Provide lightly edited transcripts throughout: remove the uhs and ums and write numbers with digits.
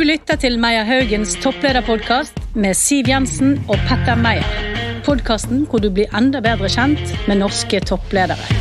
lytter til Meyer Haugens topplederpodcast med Siv Jensen og Petter Meyer. Podcasten hvor du blir enda bedre kjent med norske toppledere.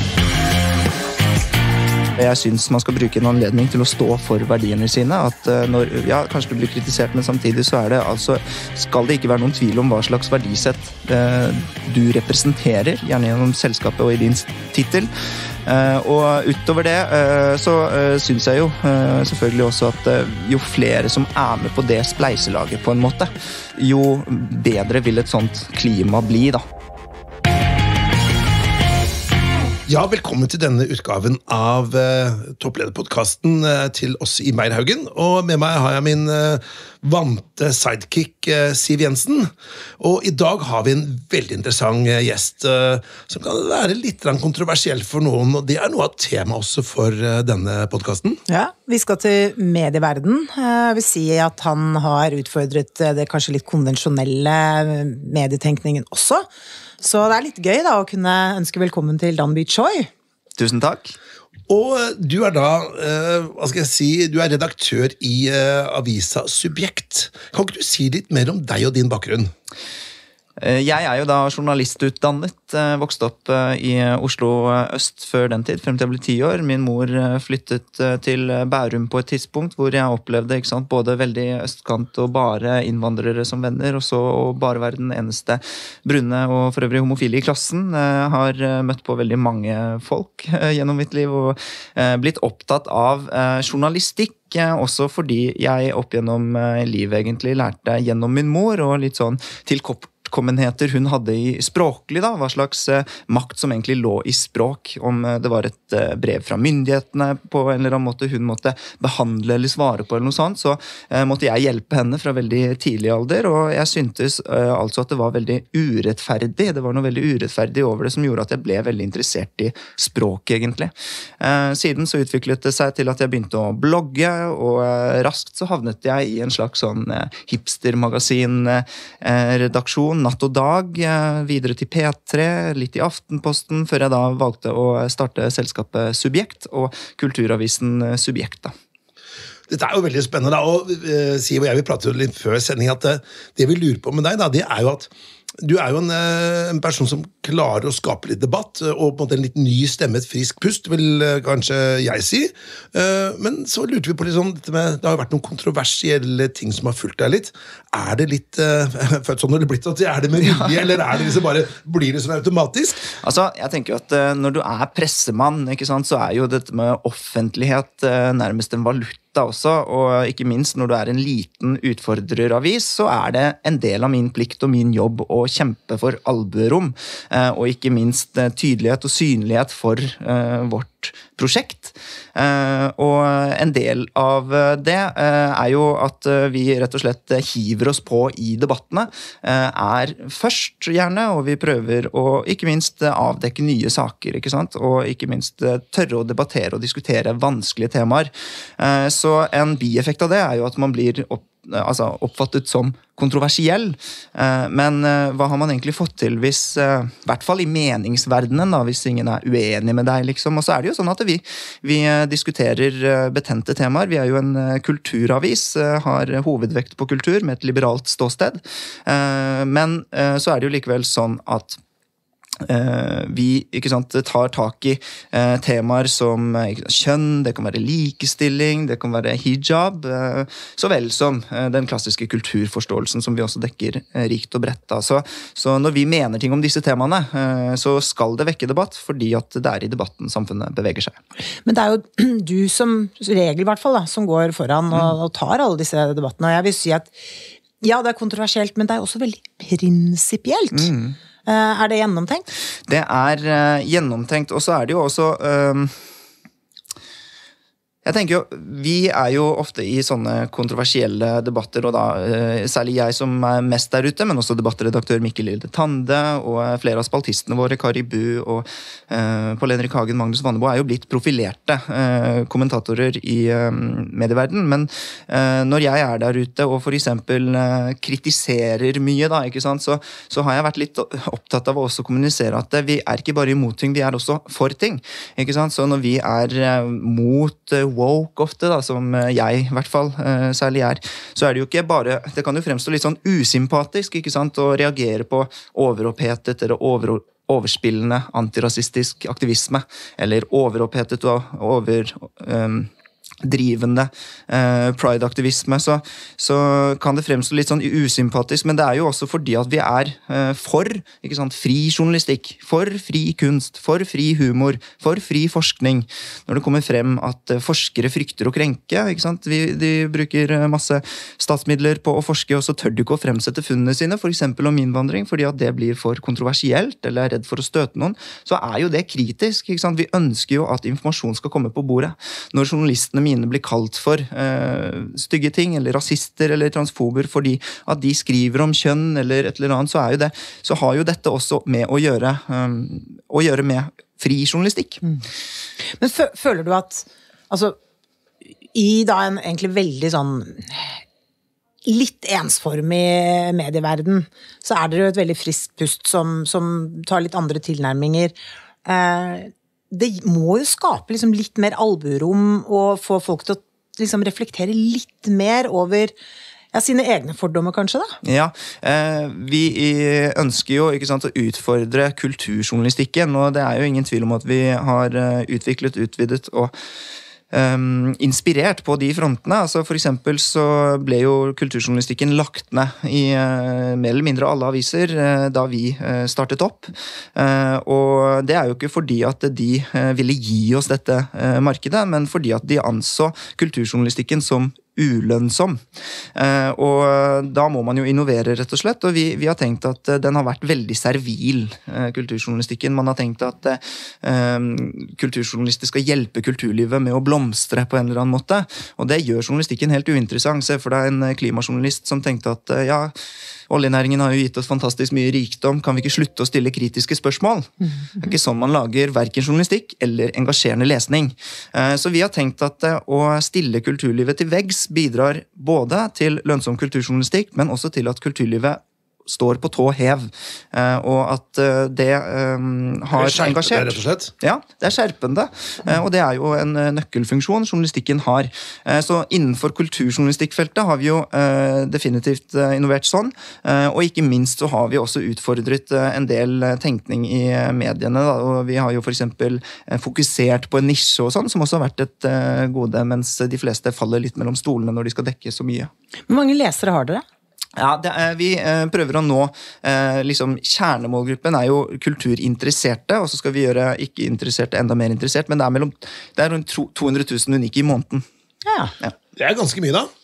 Jeg synes man skal bruke en anledning til å stå for verdiene sine, at når, ja, kanskje du blir kritisert, men samtidig så det altså, skal det ikke være noen tvil om hva slags verdisett du representerer, gjerne gjennom selskapet og i din titel. Og utover det så synes jeg jo selvfølgelig også at jo flere som med på det spleiselaget på en måte, jo bedre vil et sånt klima bli da. Ja, velkommen til denne utgaven av topplederpodcasten til oss i Meyer Haugen. Og med meg har jeg min vante sidekick Siv Jensen. Og i dag har vi en veldig interessant gjest som kan være litt kontroversiell for noen. Og det noe av temaet også for denne podcasten. Ja, vi skal til medieverden. Jeg vil si at han har utfordret det kanskje litt konvensjonelle medietenkningen også. Så det litt gøy da å kunne ønske velkommen til Danby Choi. Tusen takk. Og du da, hva skal jeg si, du redaktør i avisa Subjekt. Kan ikke du si litt mer om deg og din bakgrunn? Jeg jo da journalistutdannet, vokste opp i Oslo øst før den tid, frem til jeg ble 10 år. Min mor flyttet til Bærum på et tidspunkt hvor jeg opplevde ikke sant, både veldig østkant og bare innvandrere som venner, og så bare være den eneste brune og for øvrig homofile i klassen. Har møtt på veldig mange folk gjennom mitt liv og blitt opptatt av journalistikk. Også fordi jeg opp gjennom livet egentlig lærte gjennom min mor og litt sånn tilkommenheter hun hadde i språklig da, hva slags makt som egentlig lå i språk, om det var et brev fra myndighetene på en eller annen måte hun måtte behandle eller svare på eller noe sånt, så måtte jeg hjelpe henne fra veldig tidlig alder, og jeg syntes altså at det var veldig urettferdig, det var noe veldig urettferdig over det som gjorde at jeg ble veldig interessert i språk egentlig. Siden så utviklet det seg til at jeg begynte å blogge, og raskt så havnet jeg i en slags sånn hipstermagasin-redaksjon, natt og dag, videre til P3, litt i Aftenposten, før jeg da valgte å starte selskapet Subjekt og kulturavisen Subjekt da. Dette jo veldig spennende da, og Siv og jeg vil prate litt før sending at det vi lurer på med deg da, det jo at du jo en person som klarer å skape litt debatt, og på en måte en litt ny stemme, et frisk pust, vil kanskje jeg si. Men så lurte vi på litt sånn, det har jo vært noen kontroversielle ting som har fulgt deg litt. Det litt, født sånn når det blitt at det med vilje, eller det liksom bare, blir det sånn automatisk? Altså, jeg tenker jo at når du pressemann, ikke sant, så jo dette med offentlighet nærmest en valuta også, og ikke minst når du en liten utfordreravis, så det en del av min plikt og min jobb å kjempe for albuerom, og ikke minst tydelighet og synlighet for vårt prosjekt. Og en del av det jo at vi rett og slett hiver oss på i debattene, først gjerne, og vi prøver å ikke minst avdekke nye saker, ikke sant? Og ikke minst tørre å debattere og diskutere vanskelige temaer. Så en bieffekt av det jo at man blir oppfattet som kontroversiell, men hva har man egentlig fått til hvis, i hvert fall i meningsverdenen da, hvis ingen uenig med deg liksom, og så det jo sånn at vi diskuterer betente temaer, vi jo en kulturavis, har hovedvekt på kultur med et liberalt ståsted, men så det jo likevel sånn at vi ikke sant, tar tak i temaer som kjønn, det kan være likestilling, det kan være hijab, så vel som den klassiske kulturforståelsen som vi også dekker rikt og bredt. Så når vi mener ting om disse temaene, så skal det vekke debatt, fordi at det i debatten samfunnet beveger seg. Men det jo du som regel i hvert fall da, som går foran og tar alle disse debattene, og jeg vil si at ja, det kontroversielt, men det også veldig prinsipielt. Det gjennomtenkt? Det gjennomtenkt, og så det jo også Jeg tenker jo, vi jo ofte i sånne kontroversielle debatter, og da særlig jeg som mest der ute, men også debattredaktør Mikkel Lilde Tande, og flere av spaltistene våre, Kari Bu og Pål Henrik Hagen, Magnus Vannebo, jo blitt profilerte kommentatorer i medieverden, men når jeg der ute og for eksempel kritiserer mye da, ikke sant, så har jeg vært litt opptatt av å også kommunisere at vi ikke bare imot ting, vi også for ting, ikke sant, så når vi mot woke ofte, da, som jeg i hvert fall særlig så det jo ikke bare, det kan jo fremstå litt sånn usympatisk, ikke sant, å reagere på overopphetet eller overspillende antirasistisk aktivisme, eller overopphetet og drivende pride-aktivisme, så kan det fremstå litt sånn usympatisk, men det jo også fordi at vi for, ikke sant, fri journalistikk, for fri kunst, for fri humor, for fri forskning. Når det kommer frem at forskere frykter å krenke, ikke sant, de bruker masse statsmidler på å forske, og så tør de ikke å fremsette funnene sine, for eksempel om innvandring, fordi at det blir for kontroversielt, eller redd for å støte noen, så jo det kritisk, ikke sant? Vi ønsker jo at informasjon skal komme på bordet. Når journalistene mine blir kalt for stygge ting, eller rasister, eller transfober, fordi at de skriver om kjønn, eller et eller annet, så har jo dette også med å gjøre med fri journalistikk. Men føler du at, altså, i da en egentlig veldig sånn litt ensformig medieverden, så det jo et veldig friskt pust som tar litt andre tilnærminger. Det må jo skape liksom litt mer albuerom og få folk til å liksom reflektere litt mer over sine egne fordommer, kanskje da? Ja, vi ønsker jo, ikke sant, å utfordre kulturjournalistikken, og det jo ingen tvil om at vi har utvidet og inspirert på de frontene. Altså for eksempel så ble jo kulturjournalistikken lagt ned i mer eller mindre alle aviser da vi startet opp. Og det jo ikke fordi at de ville gi oss dette markedet, men fordi at de anså kulturjournalistikken som ulønnsom. Og da må man jo innovere rett og slett, og vi har tenkt at den har vært veldig servil, kulturjournalistikken. Man har tenkt at kulturjournalister skal hjelpe kulturlivet med å blomstre på en eller annen måte, og det gjør journalistikken helt uinteressant. Se for deg en klimajournalist som tenkte at oljenæringen har jo gitt oss fantastisk mye rikdom, kan vi ikke slutte å stille kritiske spørsmål? Det ikke sånn man lager hverken journalistikk eller engasjerende lesning. Så vi har tenkt at å stille kulturlivet til veggs bidrar både til lønnsom kulturjournalistikk, men også til at kulturlivet står på tå hev, og at det har engasjert. Rett og slett? Ja, det skjerpende, og det jo en nøkkelfunksjon journalistikken har. Så innenfor kulturjournalistikkfeltet har vi jo definitivt innovert sånn, og ikke minst så har vi også utfordret en del tenkning i mediene, da, og vi har jo for eksempel fokusert på en nisje og sånn, som også har vært et gode, mens de fleste faller litt mellom stolene når de skal dekke så mye. Hvor mange lesere har dere? Ja, vi prøver å nå, liksom, kjernemålgruppen jo kulturinteresserte, og så skal vi gjøre ikke-interesserte enda mer interessert, men det rundt 200 000 unike i måneden. Ja. Det ganske mye da.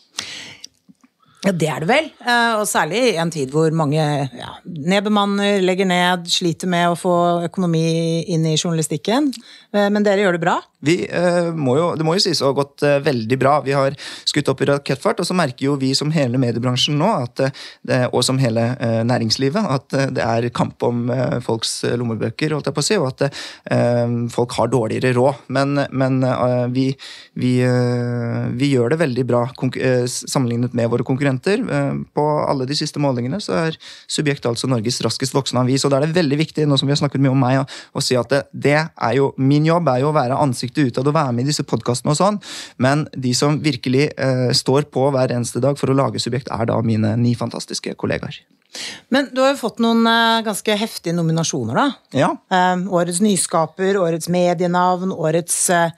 Ja, det det vel, og særlig i en tid hvor mange nedbemanner, legger ned, sliter med å få økonomi inn i journalistikken, men dere gjør det bra? Det må jo sies å ha gått veldig bra. Vi har skutt opp i rakettfart, og så merker jo vi som hele mediebransjen nå, og som hele næringslivet, at det kamp om folks lommebøker, holdt jeg på å si, og at folk har dårligere råd. Men vi gjør det veldig bra sammenlignet med våre konkurrenter. På alle de siste målingene så Subjekt altså Norges raskest voksende avis, og da det veldig viktig, nå som vi har snakket mye om meg, å si at det jo, min jobb jo å være ansiktet utad og være med i disse podcastene og sånn, men de som virkelig står på hver eneste dag for å lage Subjekt da mine 9 fantastiske kollegaer. Men du har jo fått noen ganske heftige nominasjoner da. Ja. Årets nyskaper, årets medienavn, årets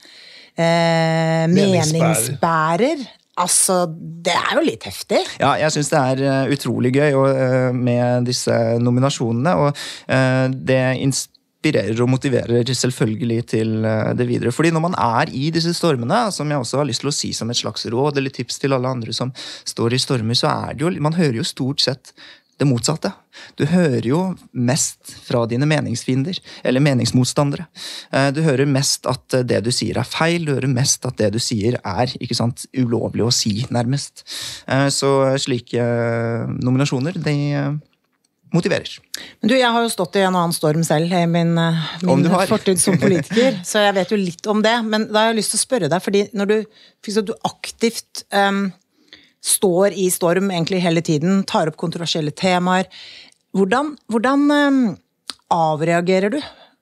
meningsbærer. Altså, det jo litt heftig. Ja, jeg synes det utrolig gøy med disse nominasjonene, og det inspirerer og motiverer selvfølgelig til det videre. Fordi når man i disse stormene, som jeg også har lyst til å si som et slags råd, eller tips til alle andre som står i stormer, så det jo, man hører jo stort sett det motsatte. Du hører jo mest fra dine meningsfiender, eller meningsmotstandere. Du hører mest at det du sier feil, du hører mest at det du sier ikke sant, ulovlig å si, nærmest. Så slike nominasjoner, de motiverer. Men du, jeg har jo stått i en annen storm selv, i min fortid som politiker, så jeg vet jo litt om det, men da har jeg lyst til å spørre deg, fordi når du aktivt står i storm egentlig hele tiden, tar opp kontroversielle temaer. Hvordan avreagerer du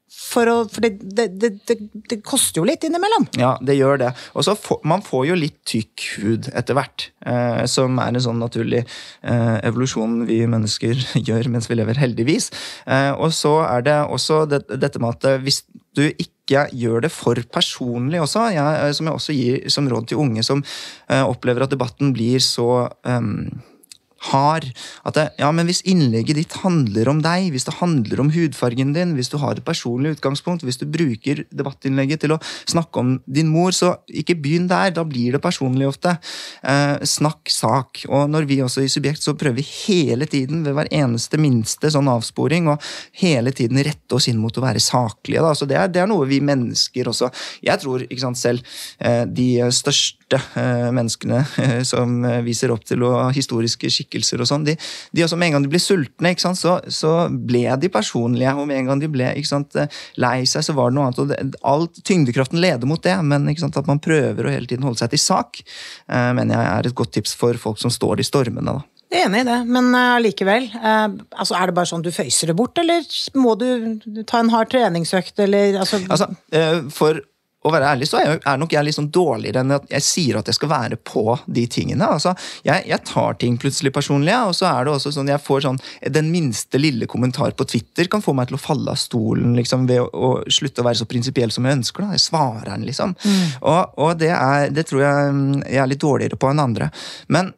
for det koster jo litt innimellom. Ja, det gjør det. Og så man får jo litt tykk hud etter hvert, som en sånn naturlig evolusjon vi mennesker gjør mens vi lever, heldigvis. Og så det også dette med at hvis du ikke gjør det for personlig også, som jeg også gir som råd til unge som opplever at debatten blir så hard, at men hvis innlegget ditt handler om deg, hvis det handler om hudfargen din, hvis du har et personlig utgangspunkt, hvis du bruker debattinnlegget til å snakke om din mor, så ikke begynn der, da blir det personlig ofte. Snakk sak, og når vi også i Subjekt så prøver vi hele tiden ved hver eneste minste sånn avsporing, og hele tiden rette oss inn mot å være saklige, da. Så det er noe vi mennesker også, jeg tror, ikke sant, selv de største menneskene som viser opp til historiske skikkelser og sånn, de også med en gang de blir sultne, ikke sant, så ble de personlige, og med en gang de ble, ikke sant, lei seg, så var det noe annet, og alt tyngdekraften leder mot det, men ikke sant, at man prøver å hele tiden holde seg til sak, mener jeg er et godt tips for folk som står i stormene, da. Jeg er enig i det, men likevel, altså det bare sånn du føyser det bort, eller må du ta en hard treningsøkt, eller for å være ærlig, så er nok jeg litt sånn dårligere enn at jeg sier at jeg skal være på de tingene. Altså, jeg tar ting plutselig personlig, og så er det også sånn, jeg får sånn, den minste lille kommentar på Twitter kan få meg til å falle av stolen, liksom, ved å slutte å være så prinsipiell som jeg ønsker, da. Jeg svarer den, liksom. Og det tror jeg er litt dårligere på enn andre. Men,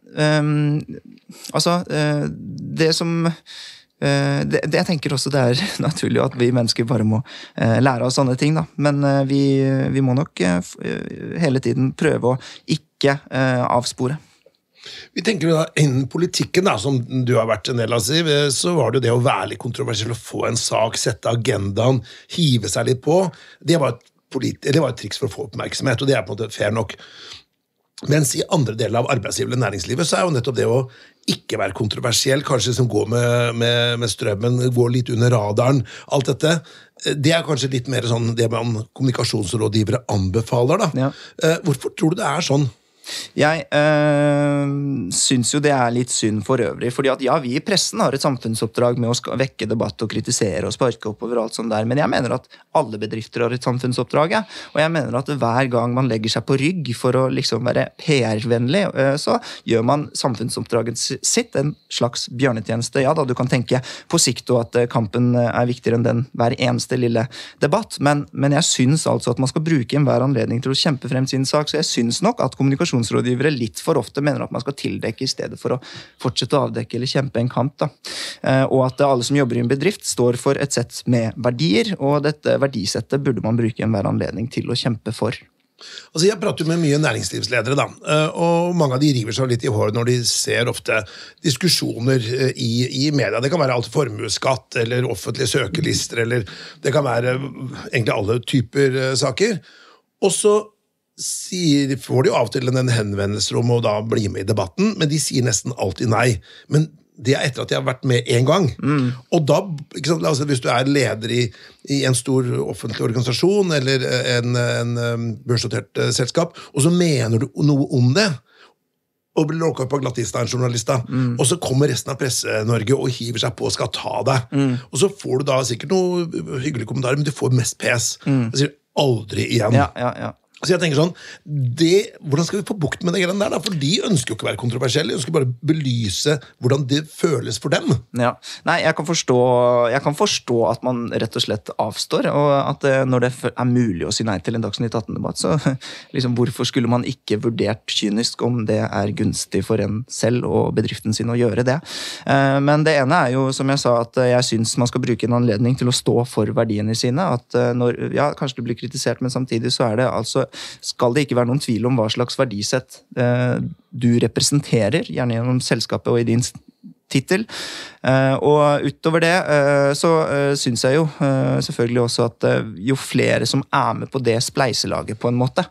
det som jeg tenker også det er naturlig at vi mennesker bare må lære oss sånne ting, da. Men vi må nok hele tiden prøve å ikke avspore. Vi tenker da, innen politikken da, som du har vært en del av, Siv, så var det jo det å være litt kontroversiell, å få en sak, sette agendaen, hive seg litt på. Det var et triks for å få oppmerksomhet, og det er på en måte fair nok. Mens i andre deler av arbeidslivet eller næringslivet så er jo nettopp det å ikke være kontroversiell, kanskje som går med strømmen, går litt under radaren, alt dette, det er kanskje litt mer sånn det man kommunikasjonsrådgivere anbefaler da. Ja. Hvorfor tror du det er sånn? Jeg synes jo det er litt synd for øvrig, fordi at vi i pressen har et samfunnsoppdrag med å vekke debatt og kritisere og sparke oppover alt sånt der, men jeg mener at alle bedrifter har et samfunnsoppdrag, og jeg mener at hver gang man legger seg på rygg for å liksom være PR-vennlig, så gjør man samfunnsoppdraget sitt en slags bjørnetjeneste. Ja da, du kan tenke på sikt og at kampen er viktigere enn den hver eneste lille debatt, men jeg synes altså at man skal bruke enhver anledning til å kjempe frem sin sak, så jeg synes nok at kommunikasjonsrådgivere litt for ofte mener at man skal tildekke i stedet for å fortsette å avdekke eller kjempe en kamp, da. Og at alle som jobber i en bedrift står for et sett med verdier, og dette verdisettet burde man bruke enhver anledning til å kjempe for. Altså, jeg prater jo med mye næringslivsledere da, og mange av de river seg litt i håret når de ser ofte diskusjoner i media. Det kan være alt formuesskatt, eller offentlige søkelister, eller det kan være egentlig alle typer saker. Og så får de jo av til en henvendelse om å da bli med i debatten, men de sier nesten alltid nei. Men det er etter at de har vært med en gang. Og da, ikke sant, altså, hvis du er leder i en stor offentlig organisasjon, eller en børsnotert selskap, og så mener du noe om det, og blir lukket på glattista en journalist, og så kommer resten av Presse-Norge og hiver seg på og skal ta deg. Og så får du da sikkert noen hyggelige kommentarer, men du får mest pes. Og sier aldri igjen. Ja. Så jeg tenker sånn, hvordan skal vi få bukt med det greiene der da? For de ønsker jo ikke å være kontroversielle, de ønsker bare belyse hvordan det føles for dem. Ja, nei, jeg kan forstå at man rett og slett avstår, og at når det er mulig å si nei til en Dagsnytt 18-debatt, så liksom, hvorfor skulle man ikke vurdert kynisk om det er gunstig for en selv og bedriften sin å gjøre det? Men det ene er jo, som jeg sa, at jeg synes man skal bruke en anledning til å stå for verdiene sine, at kanskje du blir kritisert, men samtidig så er det altså skal det ikke være noen tvil om hva slags verdisett du representerer, gjerne gjennom selskapet og i din titel. Og utover det så synes jeg jo selvfølgelig også at jo flere som er med på det spleiselaget på en måte,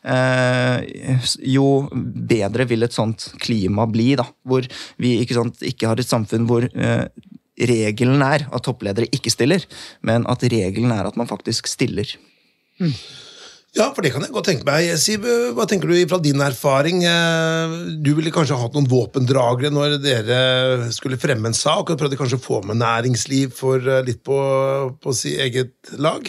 jo bedre vil et sånt klima bli da, hvor vi ikke har et samfunn hvor regelen er at toppledere ikke stiller, men at regelen er at man faktisk stiller. Ja, for det kan jeg godt tenke meg. Siv, hva tenker du fra din erfaring? Du ville kanskje hatt noen våpendragere når dere skulle fremme en sak, og prøvde kanskje å få med næringsliv for litt på si eget lag?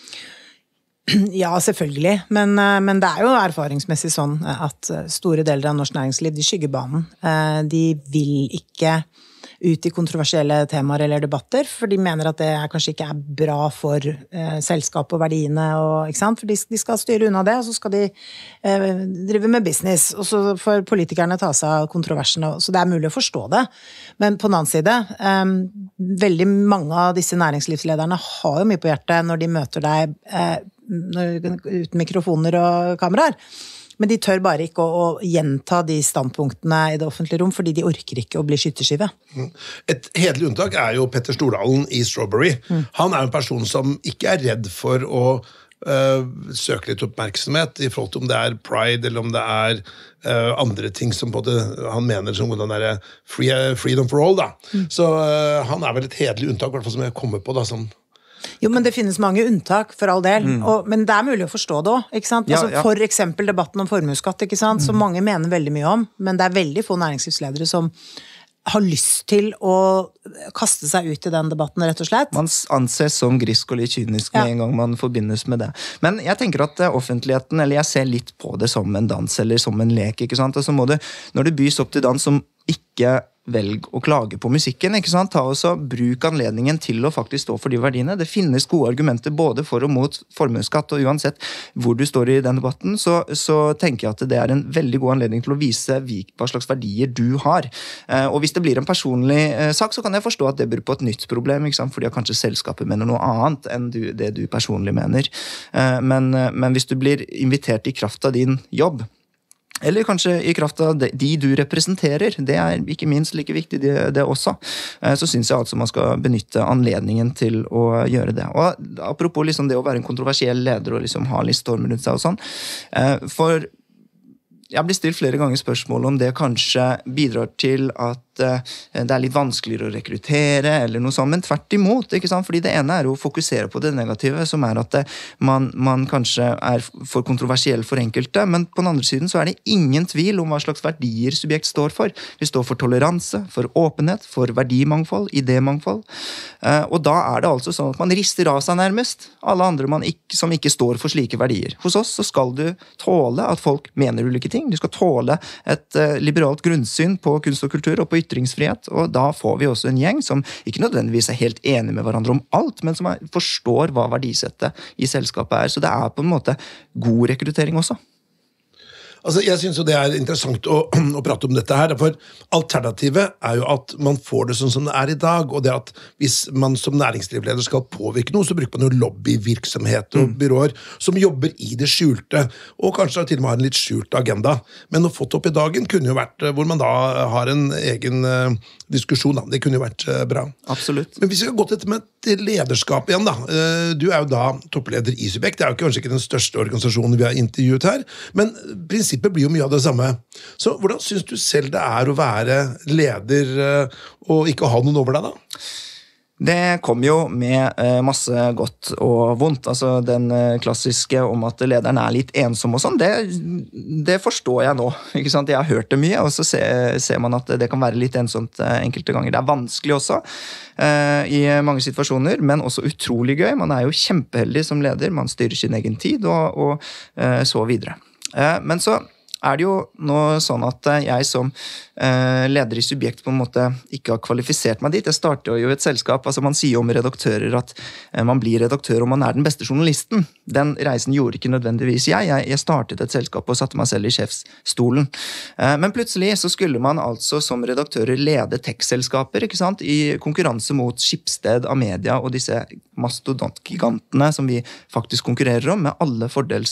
Ja, selvfølgelig. Men det jo erfaringsmessig sånn at store deler av norsk næringsliv, de skygger banen. De vil ikke ut i kontroversielle temaer eller debatter, for de mener at det kanskje ikke bra for selskap og verdiene, ikke sant? For de skal styre unna det, og så skal de drive med business, og så får politikerne ta seg av kontroversene, så det mulig å forstå det. Men på den annen side, veldig mange av disse næringslivslederne har jo mye på hjertet når de møter deg uten mikrofoner og kameraer. Men de tør bare ikke å gjenta de standpunktene i det offentlige rom, fordi de orker ikke å bli skytterskive. Et hedelig unntak jo Petter Stordalen i Strawberry. Han en person som ikke redd for å søke litt oppmerksomhet i forhold til om det pride, eller om det andre ting som både han mener som den der freedom for all. Da. Så han vel et hedelig unntak, i hvert fall som jeg kommer på da, sånn. Jo, men det finnes mange unntak for all del, men det mulig å forstå det også, ikke sant? Altså, for eksempel debatten om formuesskatt, ikke sant? Som mange mener veldig mye om, men det veldig få næringslivsledere som har lyst til å kaste seg ut i den debatten, rett og slett. Man anses som grisk og litt kynisk med en gang man forbindes med det. Men jeg tenker at offentligheten, eller jeg ser litt på det som en dans, eller som en lek, ikke sant? Og så må det, når det bys opp til dans som ikke velg å klage på musikken, ikke sant? Ta også bruk anledningen til å faktisk stå for de verdiene. Det finnes gode argumenter både for og mot formuesskatt, og uansett hvor du står i den debatten, så tenker jeg at det en veldig god anledning til å vise hva slags verdier du har. Og hvis det blir en personlig sak, så kan jeg forstå at det blir på et nytt problem, ikke sant? Fordi kanskje selskapet mener noe annet enn det du personlig mener. Men hvis du blir invitert i kraft av din jobb, eller kanskje i kraft av de du representerer, det ikke minst like viktig det også, så synes jeg altså man skal benytte anledningen til å gjøre det. Og apropos liksom det å være en kontroversiell leder og liksom ha litt storm rundt seg og sånn, for jeg blir stilt flere ganger spørsmål om det kanskje bidrar til at det litt vanskeligere å rekruttere, eller noe sånt, men tvert imot, ikke sant? Fordi det ene å fokusere på det negative, som at man kanskje for kontroversiell for enkelte, men på den andre siden så det ingen tvil om hva slags verdier subjekt står for. Vi står for toleranse, for åpenhet, for verdimangfold, idémangfold, og da det altså sånn at man rister av seg nærmest alle andre som ikke står for slike verdier. Hos oss så skal du tåle at folk mener ulike ting, du skal tåle et liberalt grunnsyn på kunst og kultur og på ytringsfrihet, og da får vi også en gjeng som ikke nødvendigvis helt enige med hverandre om alt, men som forstår hva verdisettet i selskapet så det på en måte god rekruttering også. Altså, jeg synes jo det interessant å prate om dette her, for alternativet jo at man får det sånn som det i dag, og det at hvis man som næringslivsleder skal påvirke noe, så bruker man jo lobbyvirksomhet og byråer som jobber i det skjulte, og kanskje til og med har en litt skjult agenda. Men å få det opp i dagen kunne jo vært hvor man da har en egen diskusjon, da. Det kunne jo vært bra. Absolutt. Men hvis vi skal gå til lederskap igjen, da. Du jo da toppleder i Subjekt, det jo kanskje ikke den største organisasjonen vi har intervjuet her, men prinsippet blir jo mye av det samme. Så hvordan synes du selv det å være leder og ikke ha noen over deg da? Det kom jo med masse godt og vondt, altså den klassiske om at lederen litt ensom og sånn, det forstår jeg nå, ikke sant? Jeg har hørt det mye, og så ser man at det kan være litt ensomt enkelte ganger. Det vanskelig også i mange situasjoner, men også utrolig gøy. Man jo kjempeheldig som leder, man styrer sin egen tid og så videre. Men så det jo nå sånn at jeg som leder i Subjekt på en måte ikke har kvalifisert meg dit. Jeg startet jo et selskap, altså man sier om redaktører at man blir redaktør om man den beste journalisten. Den reisen gjorde ikke nødvendigvis jeg startet et selskap og satte meg selv i sjefsstolen. Men plutselig så skulle man altså som redaktører lede tech-selskaper, ikke sant? I konkurranse mot Schibsted, Amedia og disse mastodontgigantene som vi faktisk konkurrerer om med alle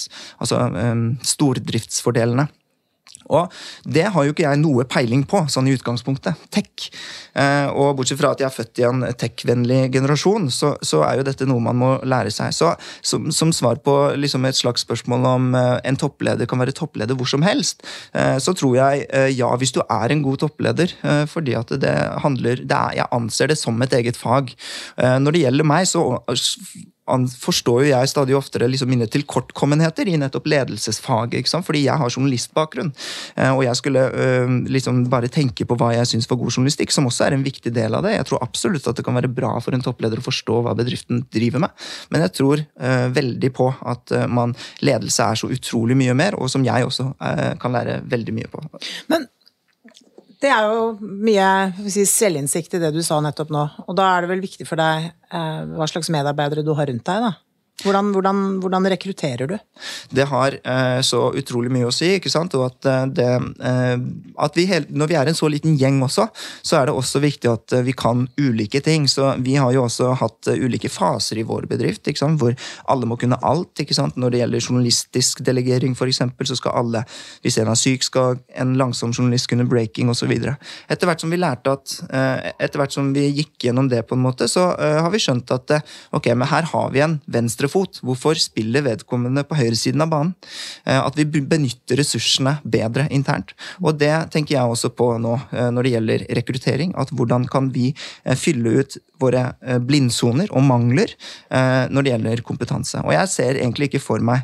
stordriftsfordelene. Og det har jo ikke jeg noe peiling på, sånn i utgangspunktet, tech. Og bortsett fra at jeg født i en tech-vennlig generasjon, så jo dette noe man må lære seg. Så som svar på liksom et slags spørsmål om en toppleder kan være toppleder hvor som helst, så tror jeg, ja, hvis du en god toppleder, fordi at jeg anser det som et eget fag. Når det gjelder meg, så forstår jo jeg stadig oftere liksom mine tilkortkommenheter i nettopp ledelsesfaget, ikke sant? Fordi jeg har journalistbakgrunn, og jeg skulle liksom bare tenke på hva jeg synes var god journalistikk, som også en viktig del av det. Jeg tror absolutt at det kan være bra for en toppleder å forstå hva bedriften driver med, men jeg tror veldig på at ledelse så utrolig mye mer, og som jeg også kan lære veldig mye på. Men det jo mye selvinnsikt i det du sa nettopp nå, og da det vel viktig for deg hva slags medarbeidere du har rundt deg da? Hvordan rekrutterer du? Det har så utrolig mye å si, ikke sant? Og at når vi en så liten gjeng også, så det også viktig at vi kan ulike ting. Så vi har jo også hatt ulike faser i vår bedrift, ikke sant? Hvor alle må kunne alt, ikke sant? Når det gjelder journalistisk delegering for eksempel, så skal alle, hvis en syk, skal en langsom journalist kunne breaking og så videre. Etter hvert som vi lærte etter hvert som vi gikk gjennom det på en måte, så har vi skjønt at ok, men her har vi en venstre fot. Hvorfor spiller vedkommende på høyre siden av banen? At vi benytter ressursene bedre internt. Og det tenker jeg også på nå når det gjelder rekruttering, at hvordan kan vi fylle ut våre blindsoner og mangler når det gjelder kompetanse. Og jeg ser egentlig ikke for meg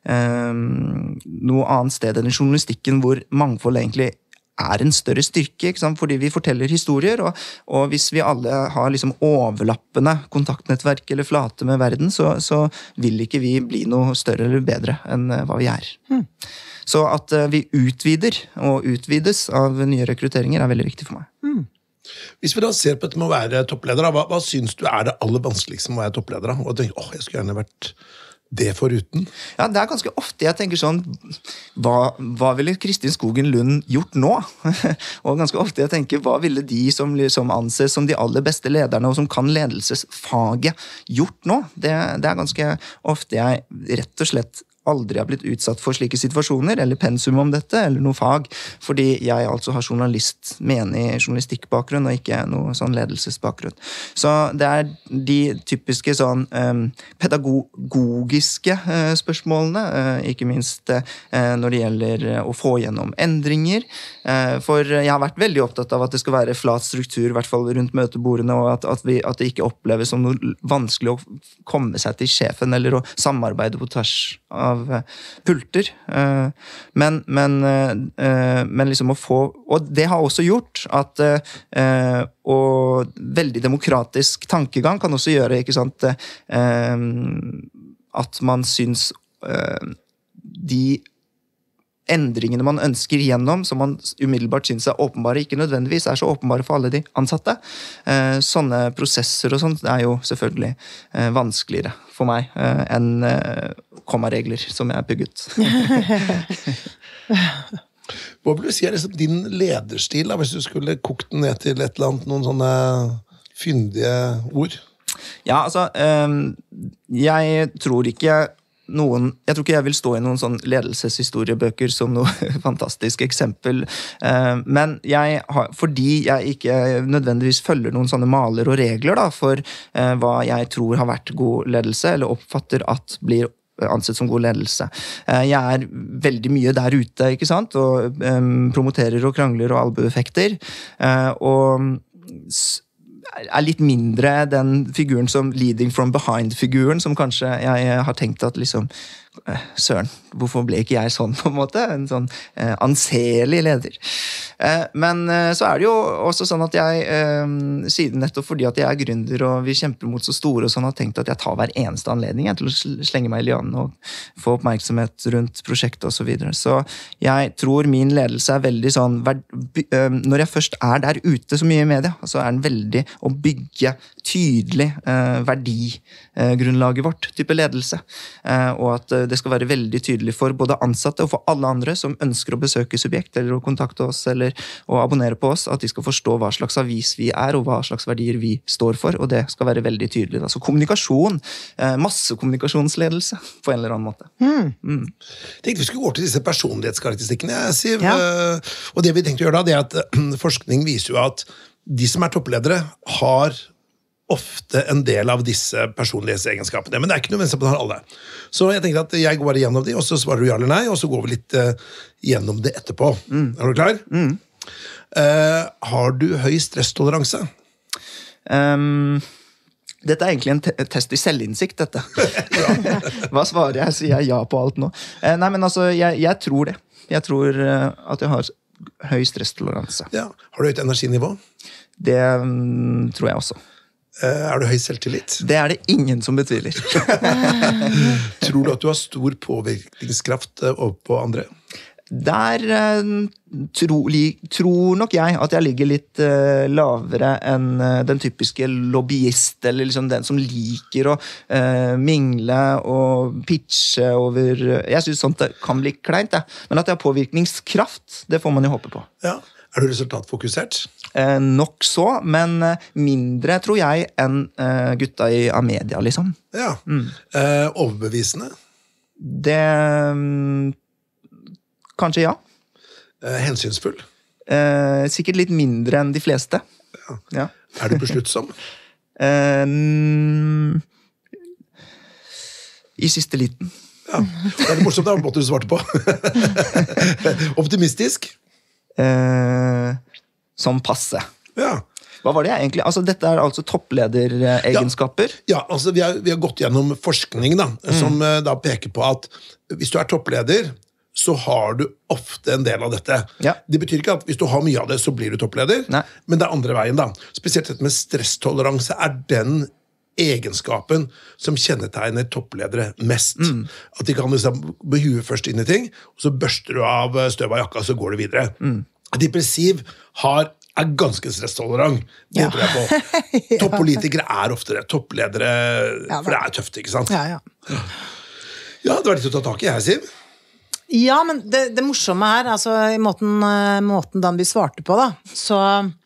noe annet sted enn i journalistikken hvor mangfold egentlig en større styrke, ikke sant? Fordi vi forteller historier, og hvis vi alle har liksom overlappende kontaktnettverk eller flate med verden, så vil ikke vi bli noe større eller bedre enn hva vi Så at vi utvider og utvides av nye rekrutteringer veldig viktig for meg. Hvis vi da ser på dette med å være toppleder, hva synes du det aller vanskeligste med å være toppleder? Og tenker, jeg skulle gjerne vært det foruten? Ja, det ganske ofte jeg tenker sånn, hva ville Kristin Skogen Lund gjort nå? Og ganske ofte jeg tenker, hva ville de som anses som de aller beste lederne, og som kan ledelsesfaget, gjort nå? Det ganske ofte jeg rett og slett aldri har blitt utsatt for slike situasjoner, eller pensum om dette, eller noe fag, fordi jeg altså har journalistikkbakgrunn, og ikke noe sånn ledelsesbakgrunn. Så det de typiske sånn pedagogiske spørsmålene, ikke minst når det gjelder å få gjennom endringer, for jeg har vært veldig opptatt av at det skal være flat struktur, i hvert fall rundt møtebordene, og at det ikke oppleves som noe vanskelig å komme seg til sjefen, eller å samarbeide på tvers av pulter, men liksom å få, og det har også gjort at og veldig demokratisk tankegang kan også gjøre, ikke sant, at man syns de endringene man ønsker gjennom, som man umiddelbart synes åpenbare, ikke nødvendigvis så åpenbare for alle de ansatte. Sånne prosesser og sånt jo selvfølgelig vanskeligere for meg enn kommaregler som jeg bygget. Hva vil du si liksom din lederstil, da, hvis du skulle kokt den ned til et eller annet, noen sånne fyndige ord? Ja, altså, jeg tror ikke jeg vil stå i noen sånn ledelseshistoriebøker som noe fantastisk eksempel, men fordi jeg ikke nødvendigvis følger noen sånne maler og regler da, for hva jeg tror har vært god ledelse, eller oppfatter at blir ansett som god ledelse. Jeg veldig mye der ute, ikke sant, og promoterer og krangler og albueffekter, og litt mindre den figuren som leading from behind-figuren, som kanskje jeg har tenkt at liksom, søren, hvorfor ble ikke jeg sånn på en måte? En sånn anselig leder. Men så det jo også sånn at jeg, siden nettopp fordi at jeg gründer og vi kjemper mot så store og sånn, har tenkt at jeg tar hver eneste anledning til å slenge meg i lianen og få oppmerksomhet rundt prosjektet og så videre. Så jeg tror min ledelse veldig sånn, når jeg først der ute så mye i media, så den veldig å bygge tydelig verdigrunnlaget vårt, type ledelse, og at det skal være veldig tydelig for både ansatte og for alle andre som ønsker å besøke Subjekt, eller å kontakte oss, eller å abonnere på oss, at de skal forstå hva slags avis vi og hva slags verdier vi står for, og det skal være veldig tydelig. Altså kommunikasjon, massekommunikasjonsledelse, på en eller annen måte. Jeg tenkte vi skulle gå til disse personlighetskarakteristikkene, Siv, og det vi tenkte å gjøre da, det at forskning viser jo at de som toppledere har ofte en del av disse personlighetsegenskapene, men det ikke nødvendigvis at man har alle. Så jeg tenkte at jeg går gjennom de, og så svarer du ja eller nei, og så går vi litt gjennom det etterpå. Er du klar? Har du høy stresstoleranse? Dette egentlig en test i selvinnsikt, dette. Hva svarer jeg? Sier jeg ja på alt nå? Nei, men altså, jeg tror det. Jeg tror at jeg har høy stresstoleranse. Ja. Har du høyt energinivå? Det tror jeg også. Er du høy selvtillit? Det er det ingen som betviler. Tror du at du har stor påvirkningskraft på andre? Der tror nok jeg at jeg ligger litt lavere enn den typiske lobbyist, eller liksom den som liker å mingle og pitche over. Jeg synes sånt kan bli kleint, men at jeg har påvirkningskraft, det får man jo håpe på. Ja. Er du resultatfokusert? Nok så, men mindre, tror jeg, enn gutta i Amedia, liksom. Ja. Overbevisende? Det kanskje ja. Hensynsfull? Sikkert litt mindre enn de fleste. Ja. Er du besluttsom? I siste liten. Ja. Det er morsomt, det måtte du svarte på. Optimistisk? Som passe. Ja. Hva var det egentlig? Altså, dette er altså topplederegenskaper? Ja, altså vi har gått gjennom forskning da, som da peker på at hvis du er toppleder, så har du ofte en del av dette. Ja. Det betyr ikke at hvis du har mye av det, så blir du toppleder, Nei. men det er andre veien da. Spesielt dette med stresstoleranse er den egenskapen som kjennetegner toppledere mest. At de kan liksom med huet først inn i ting, og så børster du av støv av jakka, så går du videre. Depressiv er ganske stresstolerant. Det tror jeg på. Toppolitikere er ofte det. Toppledere, for det er tøft, ikke sant? Ja, Ja, det var litt å ta tak i her, Siv. Ja, men det morsomme her, altså i måten Danby svarte på da, så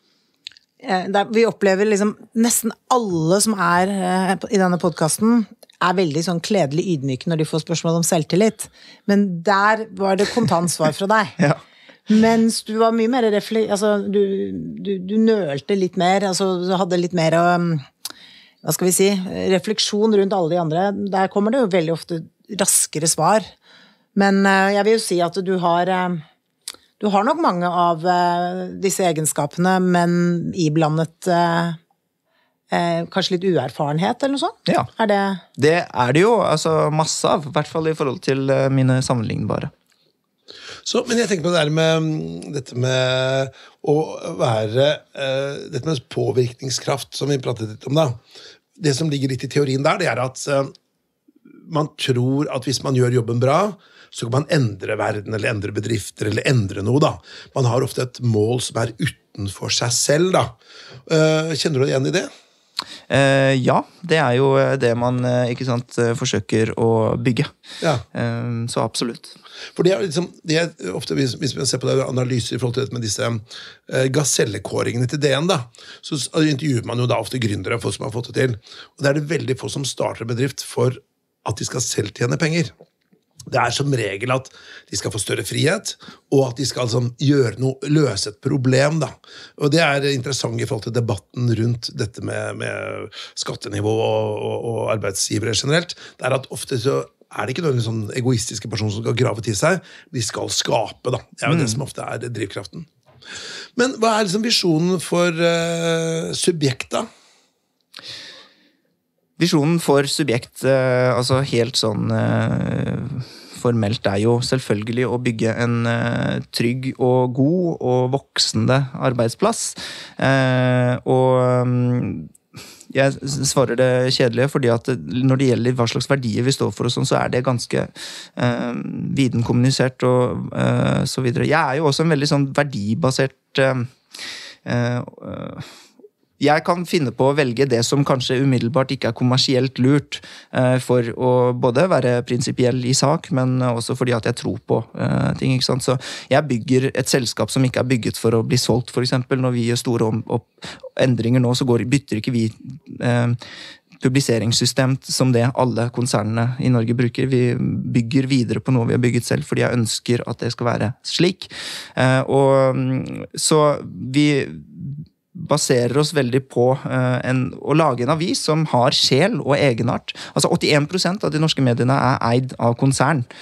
vi opplever liksom nesten alle som er i denne podcasten er veldig sånn kledelig ydmyke når de får spørsmål om selvtillit, men der var det kontantsvar fra deg. Ja. Mens du var mye mer altså du nølte litt mer, altså du hadde litt mer hva skal vi si, refleksjon rundt alle de andre. Der kommer det jo veldig ofte raskere svar. Men jeg vil jo si at du har nok mange av disse egenskapene, men iblandet kanskje litt uerfarenhet eller noe sånt? Ja. Det er det jo, altså masse av, i hvert fall i forhold til mine sammenlignbare. Så, men jeg tenker på det der med dette med å være dette med påvirkningskraft som vi pratet litt om da. Det som ligger litt i teorien der, det er at man tror at hvis man gjør jobben bra, så kan man endre verden, eller endre bedrifter, eller endre noe da. Man har ofte et mål som er utenfor seg selv da. Kjenner du igjen i det? Ja, det er jo det man ikke sant, forsøker å bygge. Ja. Så absolutt. For det er liksom, ofte hvis vi ser på det analyser i forhold til det med disse gasellekåringene til DN da, så intervjuer man jo da ofte gründere folk som har fått det til. Og det er det veldig få som starter en bedrift for at de skal selv tjene penger. Det er som regel at de skal få større frihet, og at de skal liksom løse et problem da. Og det er interessant i forhold til debatten rundt dette med skattenivå og arbeidsgivere generelt. Det er at ofte så er det ikke noen sånn egoistiske personer som skal grave til seg, de skal skape da. Det er jo det som ofte er drivkraften. Men hva er liksom visjonen for Subjekt da? Visjonen for Subjekt, altså helt sånn formelt, er jo selvfølgelig å bygge en trygg og god og voksende arbeidsplass. Og jeg svarer det kjedelige, fordi at når det gjelder hva slags verdier vi står for og sånn, så er det ganske viden kommunisert og så videre. Jeg er jo også en veldig sånn verdibasert jeg kan finne på å velge det som kanskje umiddelbart ikke er kommersielt lurt for å både være prinsipiell i sak, men også fordi at jeg tror på ting, ikke sant? Så jeg bygger et selskap som ikke er bygget for å bli solgt, for eksempel. Når vi gjør store endringer nå, så bytter ikke vi publiseringssystem som det alle konsernene i Norge bruker. Vi bygger videre på noe vi har bygget selv, fordi jeg ønsker at det skal være slik. Og så vi baserer oss veldig på å lage en avis som har sjel og egenart. Altså 81% av de norske mediene er eid av konsern.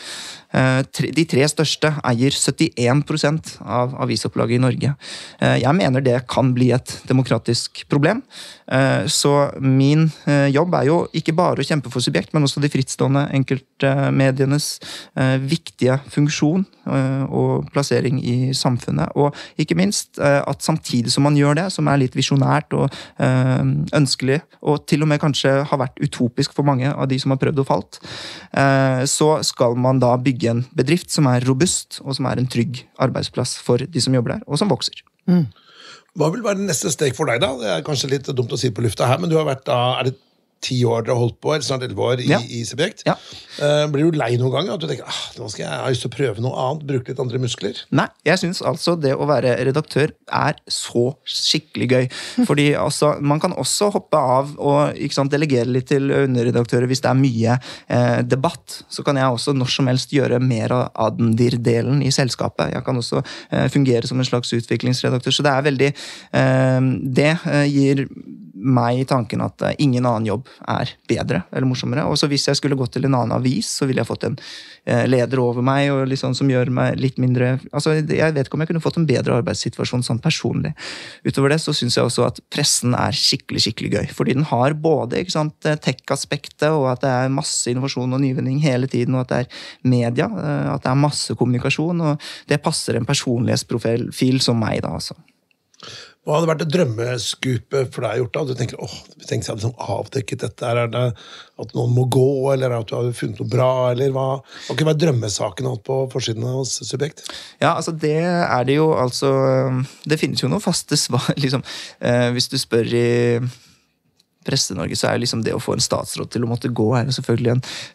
De 3 største eier 71% av avisopplaget i Norge. Jeg mener det kan bli et demokratisk problem. Så min jobb jo ikke bare å kjempe for Subjekt, men også de frittstående enkeltmedienes viktige funksjon og plassering i samfunnet. Og ikke minst at samtidig som man gjør det, som litt visjonært og ønskelig, og til og med kanskje har vært utopisk for mange av de som har prøvd og falt, så skal man da bygge en bedrift som robust, og som en trygg arbeidsplass for de som jobber der, og som vokser. Hva vil være det neste steg for deg da? Det kanskje litt dumt å si på lufta her, men du har vært da, det 10 år dere har holdt på, eller snart 11 år i Subjekt. Ja. Blir du lei noen gang at du tenker, nå skal jeg ha lyst til å prøve noe annet, bruke litt andre muskler? Nei, jeg synes altså det å være redaktør så skikkelig gøy. Fordi altså, man kan også hoppe av og delegere litt til underredaktører hvis det mye debatt. Så kan jeg også når som helst gjøre mer av den delen i selskapet. Jeg kan også fungere som en slags utviklingsredaktør. Så det veldig det gir meg i tanken at ingen annen jobb bedre eller morsommere. Og så hvis jeg skulle gått til en annen avis, så ville jeg fått en leder over meg, og liksom, som gjør meg litt mindre... Altså, jeg vet ikke om jeg kunne fått en bedre arbeidssituasjon sånn personlig. Utover det så synes jeg også at pressen skikkelig, skikkelig gøy. Fordi den har både tech-aspektet, og at det masse innovasjon og nyvinning hele tiden, og at det media, at det masse kommunikasjon, og det passer en personlighetsprofil som meg da, altså. Hva hadde vært et drømmeskupet for deg gjort da? Du tenker, vi tenkte seg liksom avdekket dette, det at noen må gå, eller at du har funnet noe bra, eller hva kunne være drømmesaken på forsiden hos Subjekt? Ja, altså det det jo, altså, det finnes jo noen faste svar, liksom, hvis du spør i Presse-Norge, så liksom det å få en statsråd til å måtte gå jo selvfølgelig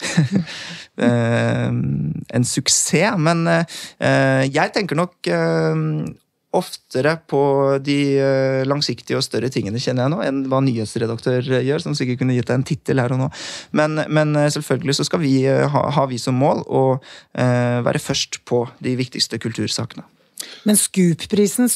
en suksess, men jeg tenker nok oftere på de langsiktige og større tingene, kjenner jeg nå, enn hva nyhetsredaktør gjør, som sikkert kunne gitt deg en titel her og nå. Men selvfølgelig så skal vi ha vi som mål å være først på de viktigste kultursakene. Men Scoop-prisen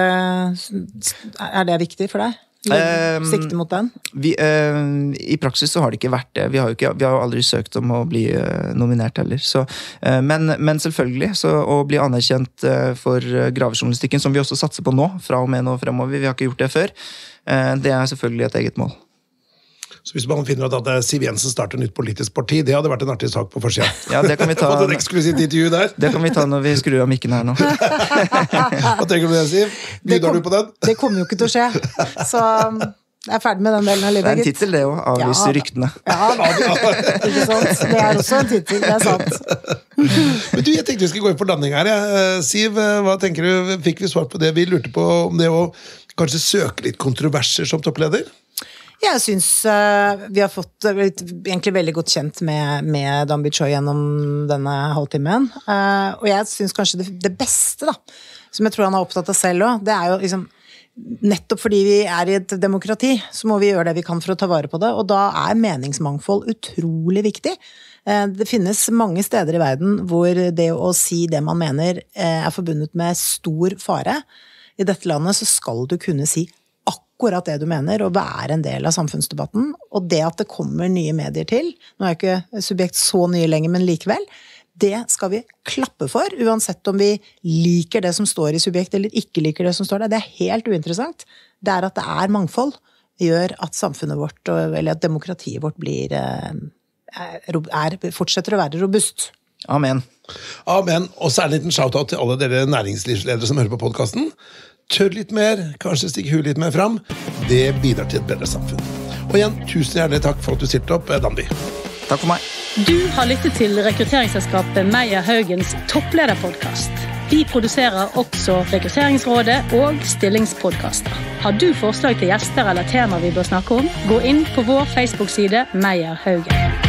det viktig for deg? Sikte mot den? I praksis så har det ikke vært det. Vi har jo aldri søkt om å bli nominert heller. Så, men selvfølgelig, så å bli anerkjent for gravejournalistikken, som vi også satser på nå, fra og med nå fremover, vi har ikke gjort det før, det selvfølgelig et eget mål. Så hvis man finner ut at Siv Jensen starter et nytt politisk parti, det hadde vært en artig sak på forsiden. Ja, det kan vi ta. Fått et eksklusivt intervju der. Det kan vi ta når vi skrur av mikken her nå. Hva tenker du med det, Siv? Bydar du på den? Det kommer jo ikke til å skje. Så jeg ferdig med den delen av livet. Det en titel det jo, avlyser ryktene. Ja, ikke sant? Det også en titel, det sant. Men du, jeg tenkte vi skulle gå inn for landing her. Siv, hva tenker du? Fikk vi svar på det? Vi lurte på om det å kanskje søke litt kontroverser som toppleder? Jeg synes vi har fått egentlig veldig godt kjent med Dan Bichoy gjennom denne halvtimen. Og jeg synes kanskje det beste da, som jeg tror han er opptatt av selv også, det jo liksom, nettopp fordi vi i et demokrati, så må vi gjøre det vi kan for å ta vare på det, og da meningsmangfold utrolig viktig. Det finnes mange steder i verden hvor det å si det man mener forbundet med stor fare. I dette landet så skal du kunne si akkurat det du mener, og være en del av samfunnsdebatten, og det at det kommer nye medier til, nå ikke Subjekt så nye lenger, men likevel, det skal vi klappe for, uansett om vi liker det som står i Subjekt, eller ikke liker det som står der. Det helt uinteressant. Det at det mangfold, gjør at samfunnet vårt, eller at demokratiet vårt fortsetter å være robust. Amen. Amen, og så en liten shout-out til alle dere næringslivsledere som hører på podcasten. Tør litt mer, kanskje stikke huet litt mer fram. Det bidrar til et bedre samfunn. Og igjen, tusen hjertelig takk for at du stilte opp, Danby. Takk for meg. Du har lyttet til rekrutteringsselskapet Meyer Haugens topplederpodcast. Vi produserer også Rekrutteringsrådet og stillingspodcaster. Har du forslag til gjester eller tema vi bør snakke om? Gå inn på vår Facebook-side Meyer Haugen.